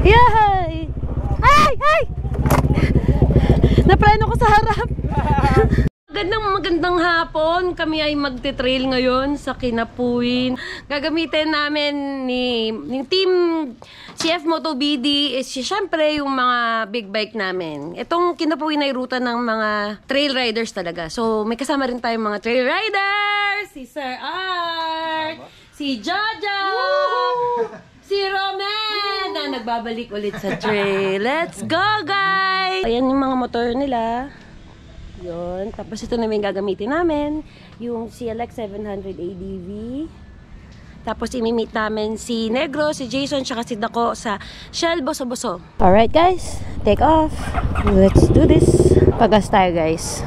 Yay! Ay! Ay! Naplano ko sa harap. Magandang hapon. Kami ay magte-trail ngayon sa Kinapuin. Gagamitin namin ni Team CF Moto BD is syempre yung mga big bike namin. Itong Kinapuin ay ruta ng mga trail riders talaga. So may kasama rin tayong mga trail riders. Si Sir Art, si Jojo, si Roman na nagbabalik ulit sa trail. Let's go guys! Ayan yung mga motor nila. Yun. Tapos ito na yung gagamitin namin. Yung CLX 700 ADV. Tapos imimit namin si Negro, si Jason, tsaka si Dako sa Shell Boso-Boso. Alright guys, take off. Let's do this. Pagas tayo guys.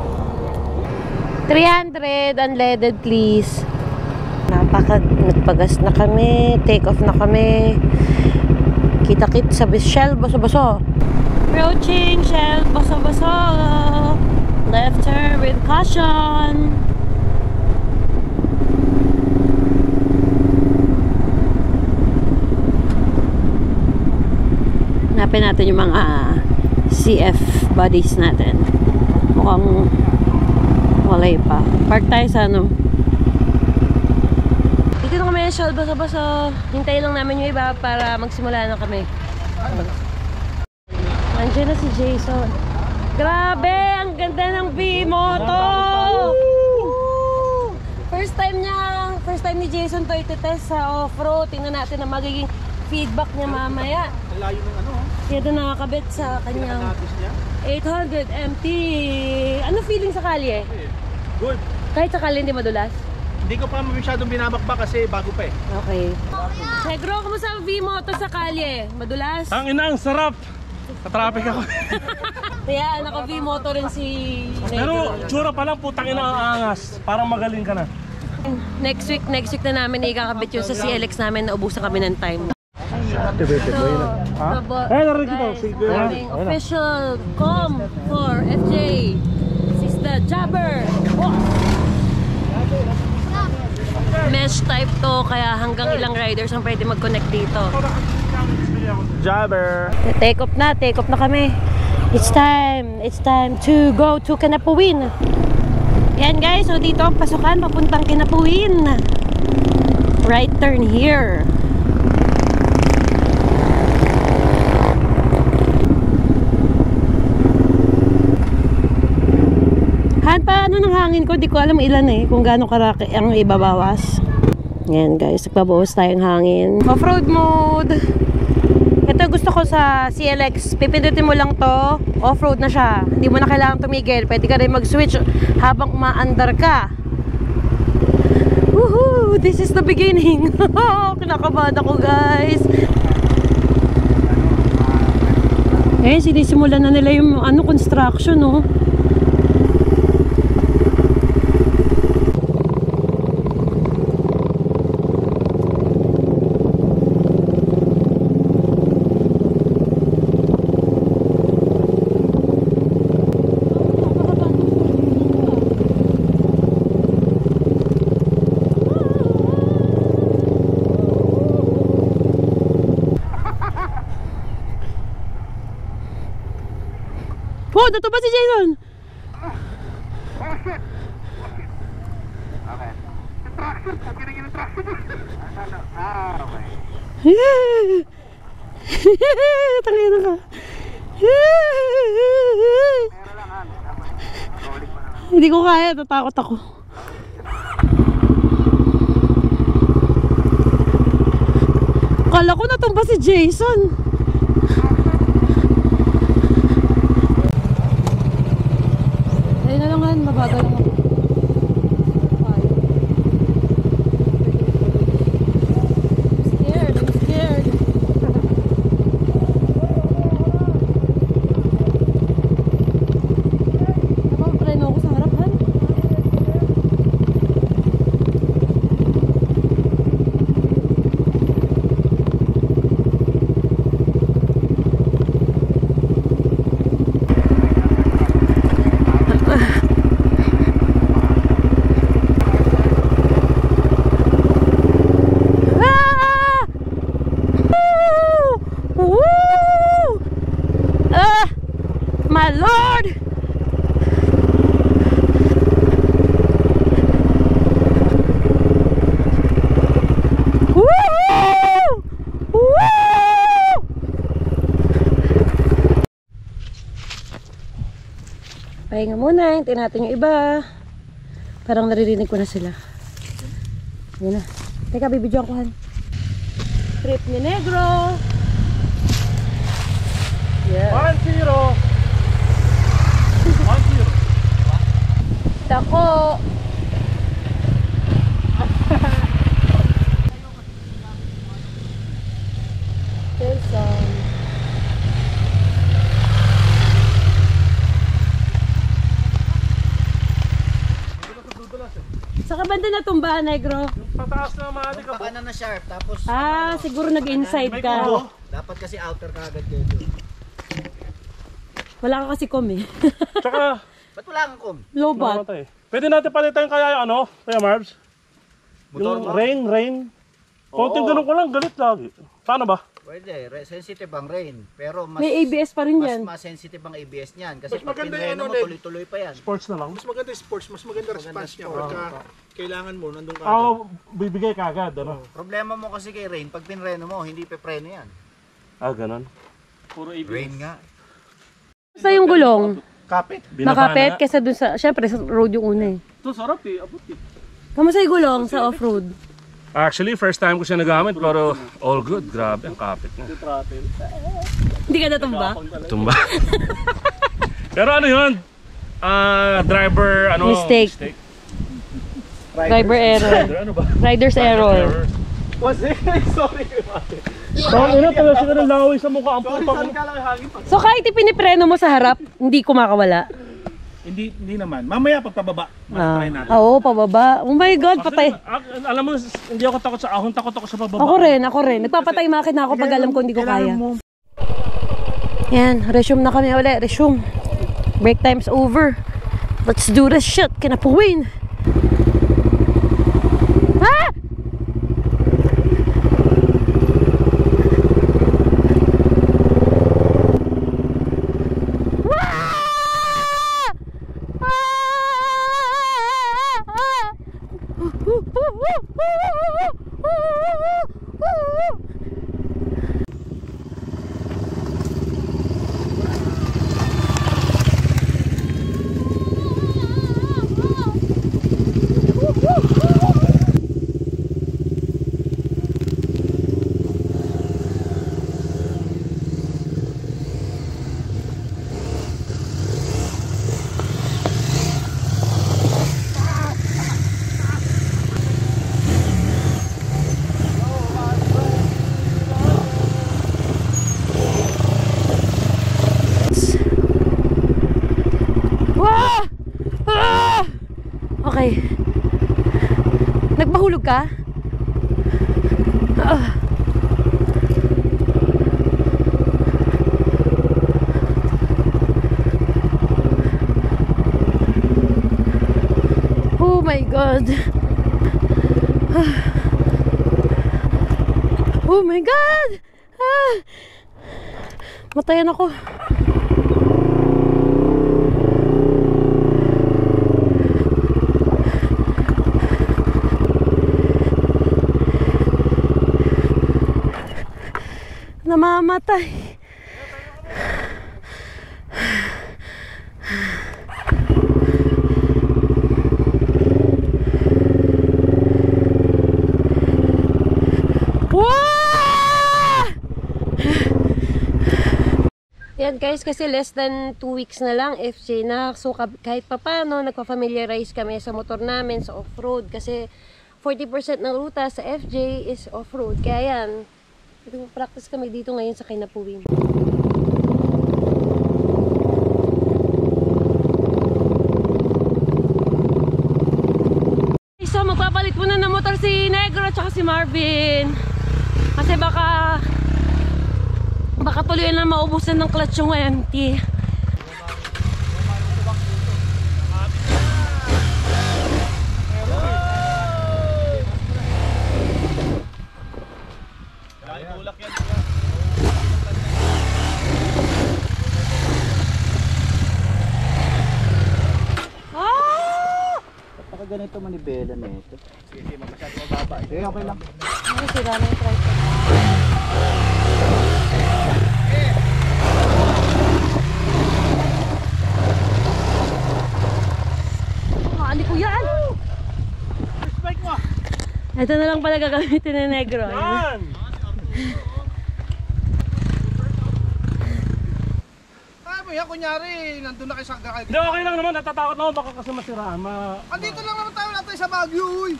300 unleaded please. Nagpagas na kami. Take off na kami. Kita-kit sa Shell Boso-Boso. Approaching Shell Boso-Boso. Left turn with caution. Hanapin natin yung mga CF bodies natin. Mukhang walay pa. Park tayo sa ano. Dito na kami sa Boso-Boso. Hintayin lang namin yung iba para magsimula na kami. Nandiyan na si Jason. Grabe! Ang ganda ng V-Moto! First time ni Jason to iti-test sa off-road. Tingnan natin ang magiging feedback niya mamaya. Ang layo ng ano? Kaya doon nakakabit sa kanyang 800 MT. Ano feeling sa kalye? Good. Kahit sa kalye hindi madulas? Hindi ko pa masyadong binabakbak kasi bago pa eh. Okay. Negro, kumusta ang V-Moto sa kalye? Madulas? Tangina, ang sarap! Ka-traffic ako. Kaya naka V-Moto rin si Negro. Pero tsura pa lang putang ina ang angas. Parang magaling ka na. Next week na namin ikakabit yung sa CLX namin na ubusan kami ng time. Official com for FJ. This is the Jabber. Mesh type to kaya hanggang ilang riders ang pwede mag-connect dito. Jabber. Take off na kami. It's time to go to Kinapuin. Yan guys, so dito ang pasukan papuntang Kinapuin. Right turn here. Paano ng hangin ko? Di ko alam ilan eh. Kung gaano karaki ang ibabawas. Yan guys, nagbabawas tayong hangin. Off-road mode. Ito gusto ko sa CLX. Pipindutin mo lang to. Off-road na siya. Hindi mo na kailangan tumigil. Pwede ka rin mag-switch habang umaandar ka. Woohoo! This is the beginning. Kinakabahan ako guys. Eh, sinisimulan na nila yung construction no. Oh, dito ba si Jason? Okay. Traction, pagkirigin ng traction. Okay. Tangina ka. Hindi ko kaya, tatakot ako. Kala ko natumba si Jason. Mabagal lang ako. I'm scared. Napapreno ako sa harapan. my Lord! Woo! Woo! Pahinga muna, hintayin natin yung iba. Parang naririnig ko na sila. Yan na. Teka, bibidyoan ko, Han. Trip ni Negro. Yeah. 1-0. 1-0. Tako. Wilson. Sa kabanda na tumbaan, Negro. Pataas na mali ka po. Baka na sharp, tapos Siguro nag-inside ka. dapat kasi outer ka agad dito. Wala ka kasi kom eh. Tsaka, Ba't wala kang kom? Lobat. namatay. Pwede natin palitan kaya yung ano, kaya Marbs? Motor Yung mo? rain. Konting ganun ko lang, galit lagi. Paano ba? Pwede, sensitive ang rain. Pero mas, May ABS pa rin yan. mas sensitive ang ABS niyan. Kasi Mas pag maganda pinreno yung mo, ano, tuloy-tuloy pa yan. Sports na lang. Mas maganda yung sports, mas maganda response niya pagka kailangan mo, nandun ka. Ako, bibigay ka agad, ano? Problema mo kasi kay rain, pag pinreno mo, hindi pepreno yan. Ganun. Rain nga. Basta yung gulong. Kapit. Nakapit kesa dun sa, syempre sa road yung una eh. Ito sarap eh, abot eh. Kamusta yung gulong sa off-road? Actually, first time ko siya nagamit, pero all good. Grabe, ang kapit niya. Hindi ka natumba? Tumba. Pero ano yun? Driver, ano? Mistake. Driver error. Ano ba? Rider's error. Sorry na, pala siya ng laway sa mukha. Ang putang. So kahit ipinipreno mo sa harap, hindi kumakawala? Hindi naman. Mamaya pagpababa, try natin. Oo, pababa. Oh my God, patay. Alam mo, hindi ako takot sa ahon, takot ako sa bababa. Ako rin. Nagpapatay makina ako pag alam ko hindi ko kaya. Yan, resume na kami ulit. Resume. Break time's over. Let's do this shit. Kinapuwin. Ah! Okay. Nagpahulog ka? Oh my God. Oh my God. Matayan ako. Namamatay. Yan guys, kasi less than 2 weeks na lang FJ na. So kahit pa paano, nagpa-familiarize kami sa motor namin, sa off-road. Kasi 40% ng ruta sa FJ is off-road. Kaya yan, practice kami dito ngayon sa Kinapuwin. So magpapalit muna ng motor si Negro at si Marvin. Kasi baka tuloy na maubusan ng clutch yung empty. ganito manibela na ito. Sige, masyado mababa. Sige, okay lang. Ay, sira na yung tripod. Ano po yan? Bike mo! Ito na lang pala gagamitin ni Negro. Yan! Ay mo yan, kunyari, nandun na kayo sa gakay. Hindi, okay lang naman. Natatakot na ako baka kasi masiraan. Andito lang naman tayo natin sa Baguio, uy!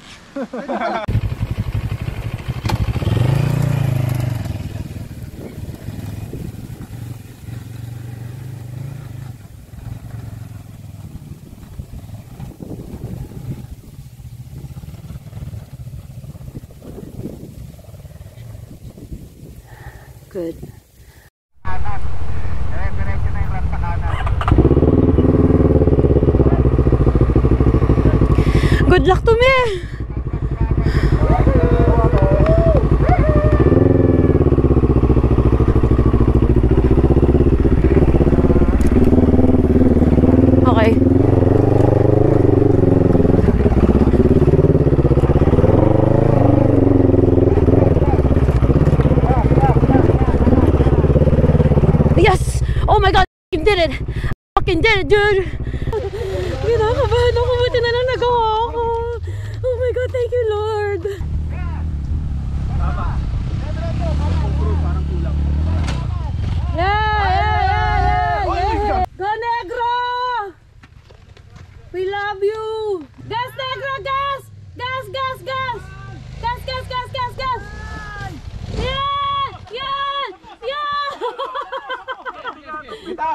Good. Kanan. Diretso na yung ramp sa kanan. Good luck to me! Okay. Yes! Oh my God! I did it! I fucking did it, dude! Kinakabahan ako. Buti na lang nagawa ako. Oh my God, thank you, Lord! Yeah! Go Negro! We love you! Gas, Negro! Gas! Gas, gas, gas! Gas, gas, gas, gas, gas! Yeah! Yeah! Yeah! Bitaw!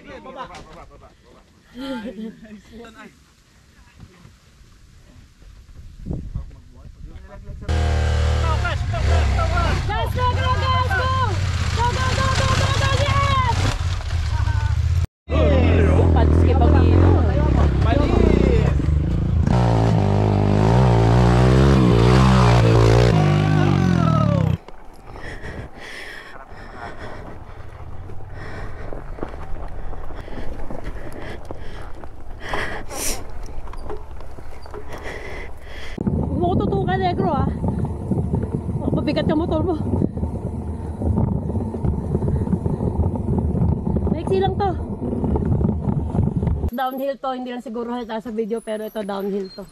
Gas, Negro! Gas! Go! Go, go, go, go, go, go! Yes! Padskip ang ino. Huwag mo ko tutukan, Negro, ah. Mabigat yung motor mo. Maiksi lang to. Downhill to, hindi lang siguro halata sa video, pero ito downhill to.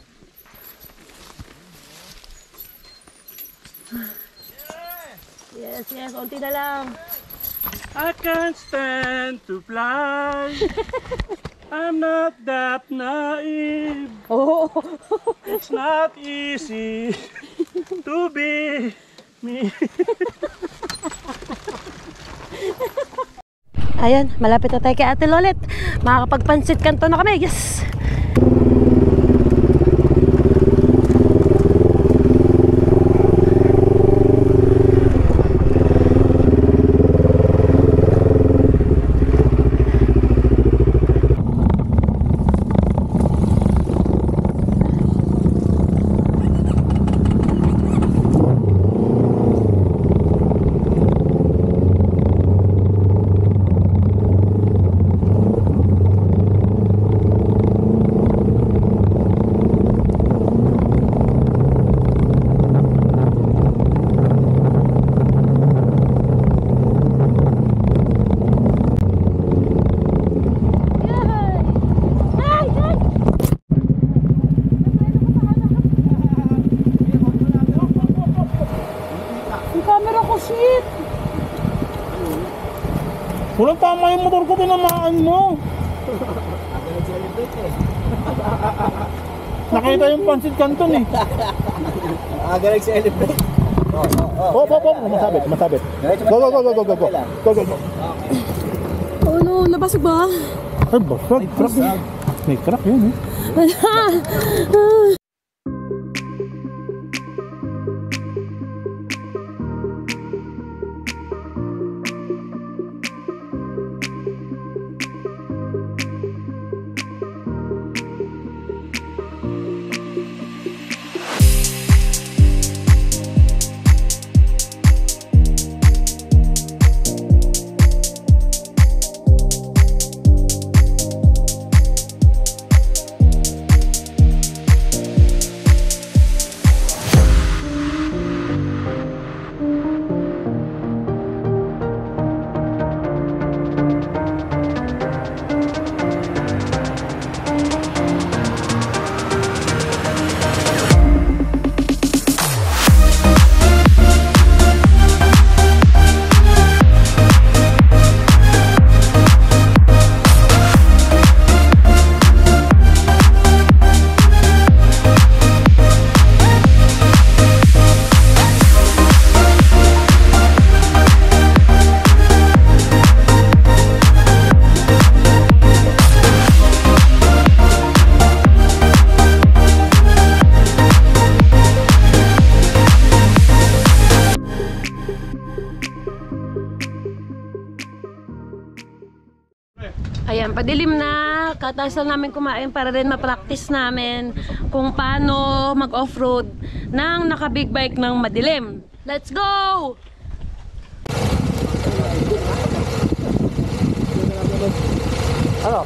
Yes, yes, unti na lang. I can't stand to fly. I'm not that naive. Oh. It's not easy to be me. Ayan, malapit na tayo kay Ate Lolet. Makakapagpansit kanto na kami. Yes! Walang tama yung motor ko, tinamaan mo. Nakita yung pansit kanton eh. Aga nag-celebrate. Masabit. Go. Go. Oh no, nabasag ba? Ay, basag. Crack. May crack yun eh. Ayan, padilim na. Kataas lang namin kumain para rin ma-practice namin kung paano mag-offroad ng naka-big bike ng madilim. Let's go! Ano?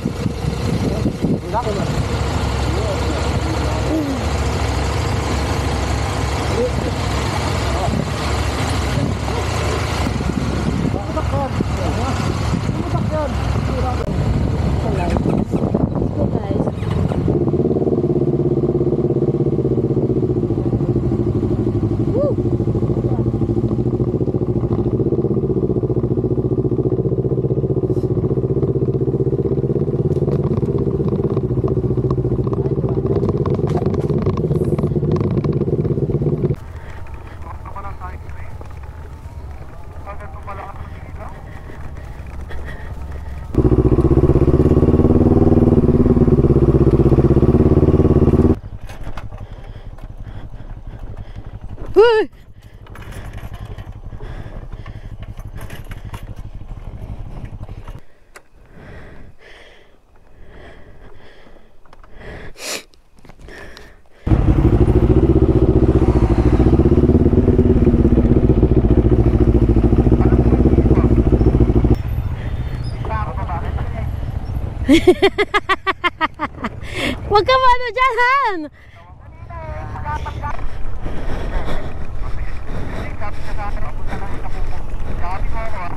Uy! Huwag ka mano dyan, Han! Sabi ka sa akin, punta lang sa kuko. Sabi ko ako,